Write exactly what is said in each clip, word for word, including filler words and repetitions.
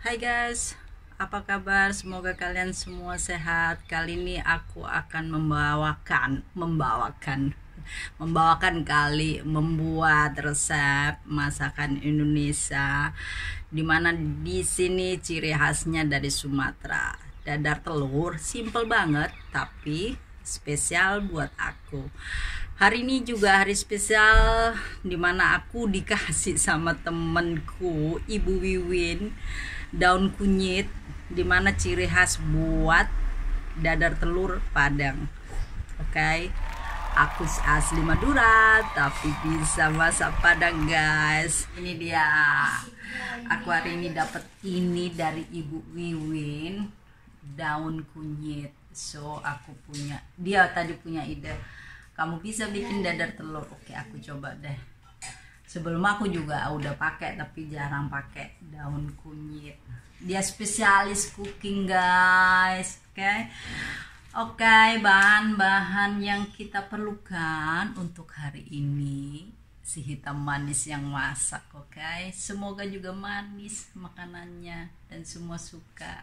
Hai guys, apa kabar? Semoga kalian semua sehat. Kali ini aku akan membawakan, membawakan, membawakan kali membuat resep masakan Indonesia. Dimana di sini ciri khasnya dari Sumatera. Dadar telur, simple banget, tapi spesial buat aku. Hari ini juga hari spesial dimana aku dikasih sama temenku Ibu Wiwin daun kunyit, dimana ciri khas buat dadar telur Padang. Oke, okay? Aku asli Madura tapi bisa masak Padang guys. Ini dia, aku hari ini dapat ini dari Ibu Wiwin, daun kunyit. So aku punya, dia tadi punya ide, kamu bisa bikin dadar telur. Oke, aku coba deh. Sebelum aku juga udah pakai tapi jarang pakai daun kunyit. Dia spesialis cooking guys. Oke. Okay? Oke, okay, bahan-bahan yang kita perlukan untuk hari ini, si hitam manis yang masak. Oke. Okay? Semoga juga manis makanannya dan semua suka.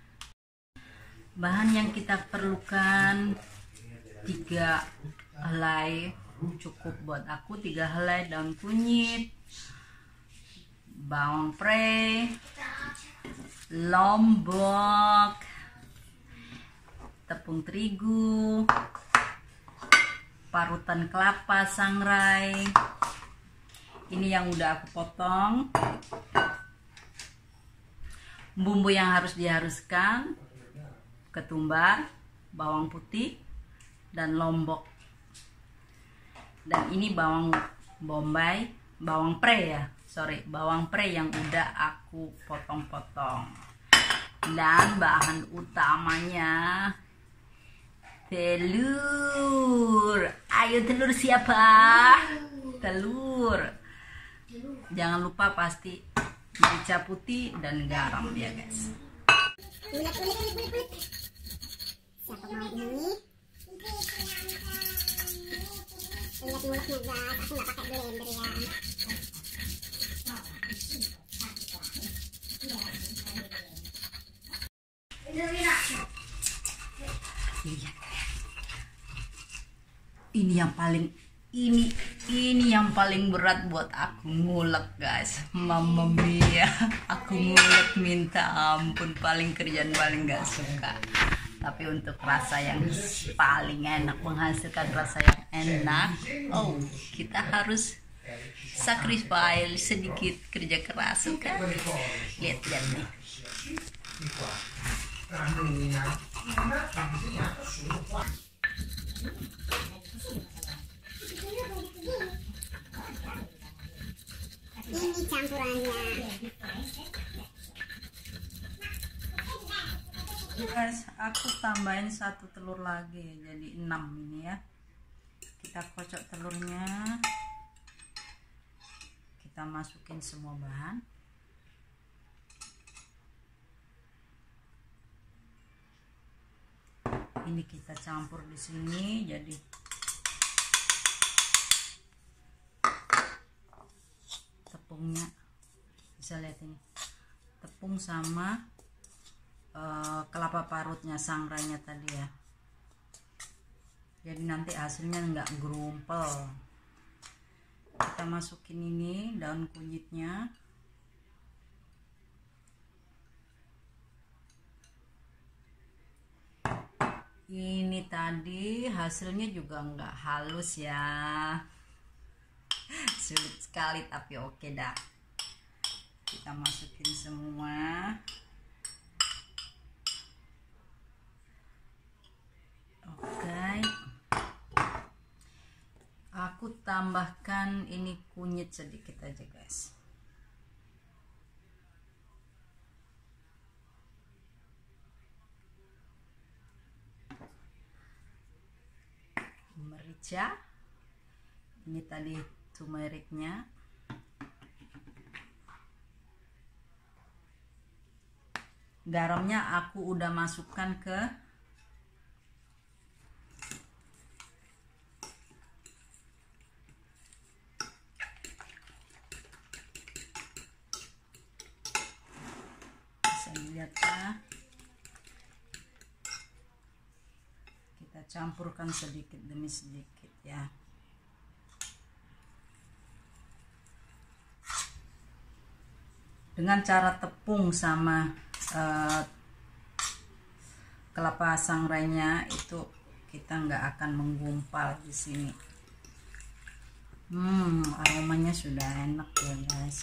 Bahan yang kita perlukan tiga helai, cukup buat aku tiga helai daun kunyit, bawang pre, lombok, tepung terigu, parutan kelapa sangrai. Ini yang udah aku potong. Bumbu yang harus dihaluskan, ketumbar, bawang putih, dan lombok. Dan ini bawang bombay, bawang pre ya, sorry, bawang pre yang udah aku potong-potong. Dan bahan utamanya telur. Ayo telur siapa? Telur. Jangan lupa pasti merica putih dan garam ya guys. Siapa mau ini? Lihat mulutnya guys, aku nggak pakai blender ya. Ini yang paling ini ini yang paling berat buat aku, ngulek guys. Mamma mia, aku ngulek minta ampun, paling kerjaan paling gak suka. Tapi untuk rasa yang paling enak, menghasilkan rasa yang enak, oh kita harus sacrifice sedikit kerja keras, kan? Lihat lihat nih. Ini campurannya. Guys, aku tambahin satu telur lagi, jadi enam ini ya. Kita kocok telurnya, kita masukin semua bahan. Ini kita campur di sini, jadi tepungnya bisa lihat ini, tepung sama uh, kelapa parutnya, sangrainya tadi ya. Jadi nanti hasilnya nggak gerumpel. Kita masukin ini daun kunyitnya. Ini tadi hasilnya juga nggak halus ya, sulit sekali tapi oke dah. Kita masukin semua. Oke, aku tambahkan ini kunyit sedikit aja guys. Merica, ini tadi turmericnya. Garamnya aku udah masukkan ke kita campurkan sedikit demi sedikit ya. Dengan cara tepung sama uh, kelapa sangrainya itu kita nggak akan menggumpal di sini. Hmm, aromanya sudah enak ya guys.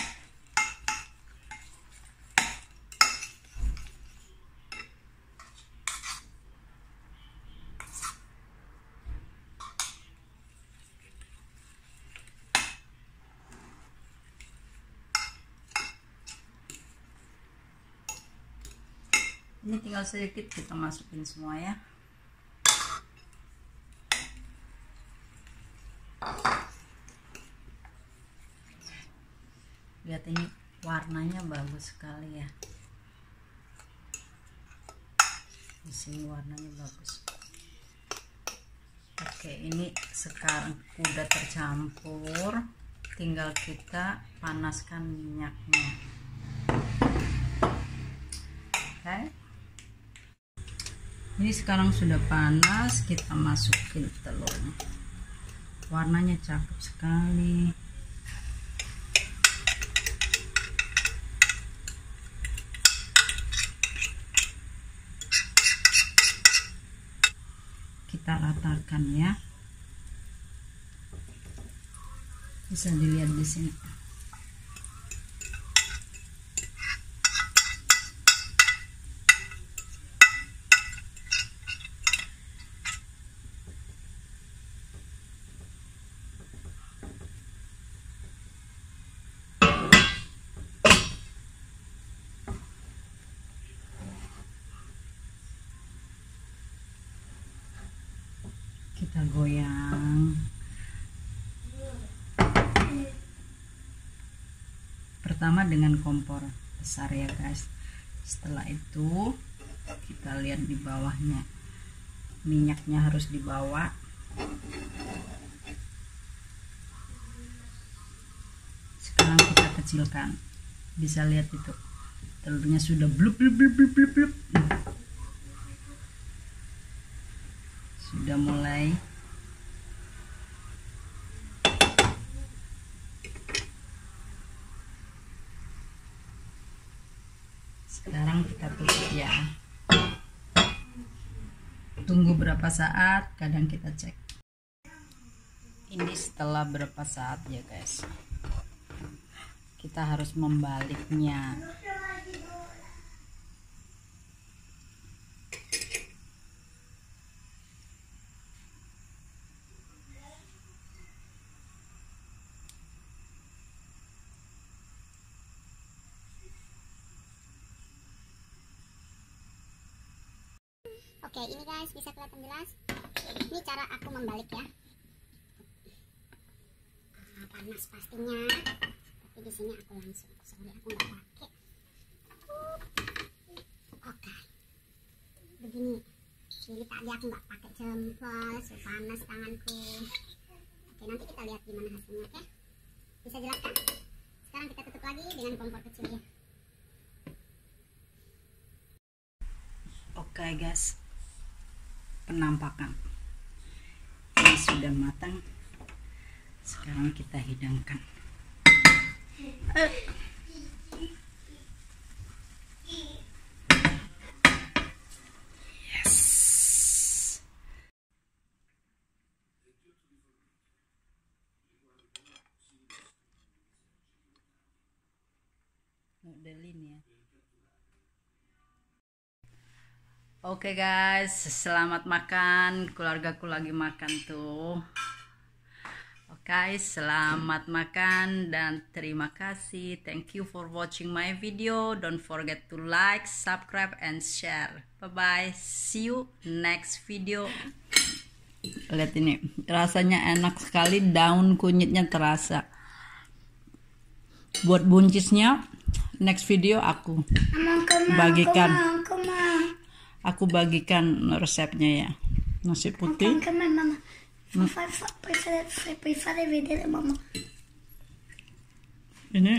Ini tinggal sedikit kita masukin semua ya. Lihat ini warnanya bagus sekali ya. Di sini warnanya bagus. Oke, ini sekarang udah tercampur. Tinggal kita panaskan minyaknya. Oke. Ini sekarang sudah panas, kita masukin telur. Warnanya cakep sekali. Kita ratakan ya. Bisa dilihat di sini. Kita goyang. Pertama dengan kompor besar ya guys. Setelah itu kita lihat di bawahnya, minyaknya harus di bawah. Sekarang kita kecilkan. Bisa lihat itu telurnya sudah blub blub blub blub blub blub. Sudah mulai sekarang kita tutup ya. Tunggu berapa saat, kadang kita cek. Ini setelah berapa saat ya guys. Kita harus membaliknya. Oke, ini guys bisa kelihatan jelas. Ini cara aku membalik ya. Ah, panas pastinya. Tapi di sini aku langsung, soalnya aku nggak pakai. Oke, begini. Jadi tadi aku nggak pakai jempol, so panas tanganku. Oke, nanti kita lihat gimana hasilnya. Oke, bisa jelaskan. Sekarang kita tutup lagi dengan kompor kecil ya. Oke guys, penampakan ini sudah matang. Sekarang kita hidangkan. eh. Yes, modelin ya. Oke guys, selamat makan. Keluargaku lagi makan tuh. Oke, selamat makan dan terima kasih. Thank you for watching my video. Don't forget to like, subscribe, and share. Bye bye. See you next video. Lihat ini, rasanya enak sekali. Daun kunyitnya terasa. Buat buncisnya, next video aku bagikan. Aku bagikan resepnya ya. Nasi putih. Ini.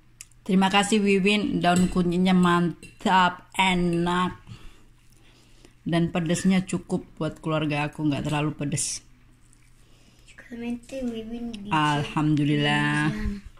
Terima kasih Wiwin, daun kunyitnya mantap, enak. dan pedesnya cukup buat keluarga aku, nggak terlalu pedes. Sicuramente Webin dice Alhamdulillah. Louisiana.